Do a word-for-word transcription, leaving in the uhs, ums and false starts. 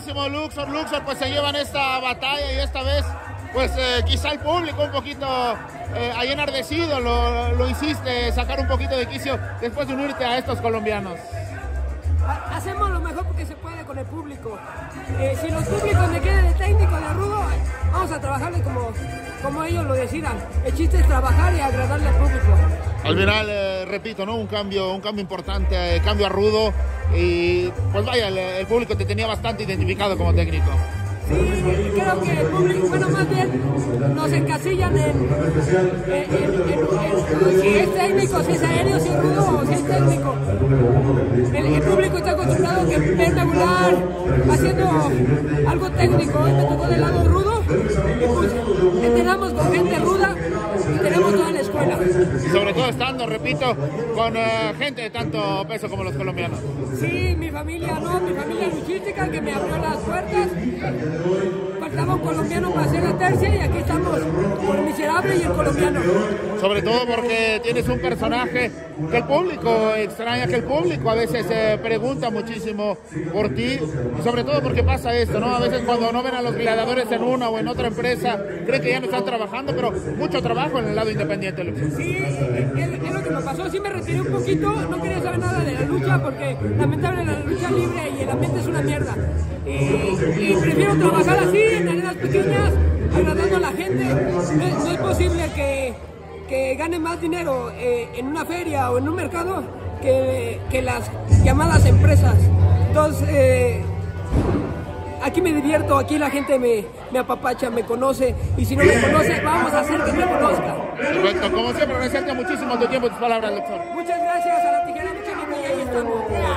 buenísimo, Luxor. Luxor pues se llevan esta batalla y esta vez pues eh, quizá el público un poquito eh, ahí enardecido lo, lo hiciste sacar un poquito de quicio después de unirte a estos colombianos. Hacemos lo mejor porque se puede con el público. Eh, si los públicos me quieren de técnico, de rudo, vamos a trabajarle como, como ellos lo decidan. El chiste es trabajar y agradarle al público. Al final, eh, repito, ¿no? Un cambio, un cambio importante, eh, cambio a rudo y pues vaya, el, el público te tenía bastante identificado como técnico. Sí, creo que el público, bueno, más bien nos encasillan en, en, en, en, en si es técnico, si es aéreo, si es rudo o si es técnico. El, el público está acostumbrado a que verme volar haciendo algo técnico, y me tocó del lado rudo, y pues entrenamos con gente ruda y tenemos toda la escuela. Y sobre todo estando, repito, con uh, gente de tanto peso como los colombianos. Sí, mi familia no, mi familia luchística que me abrió las puertas. Faltaba un colombiano para hacer la tercia y aquí estamos con el miserable y el colombiano. Sobre todo porque tienes un personaje que el público extraña, que el público a veces eh, pregunta muchísimo por ti, y sobre todo porque pasa esto, ¿no? A veces cuando no ven a los gladiadores en una o en otra empresa, creen que ya no están trabajando, pero mucho trabajo en el lado independiente, Luxor. Sí, es, es lo que me pasó, sí me retiré un poquito, no quería saber nada de la lucha porque lamentable la lucha libre y el ambiente es una mierda. Y, y prefiero trabajar así, en arenas pequeñas, agradando a la gente. No, no es posible que, que gane más dinero eh, en una feria o en un mercado que, que las llamadas empresas. Entonces, eh, aquí me divierto, aquí la gente me, me apapacha, me conoce, y si no me conoce, vamos a hacer que me conozca. Perfecto, como siempre, agradecerte muchísimo tu tiempo y tus palabras, Luxor. Muchas gracias a la tijera, mucha niña, y ahí estamos.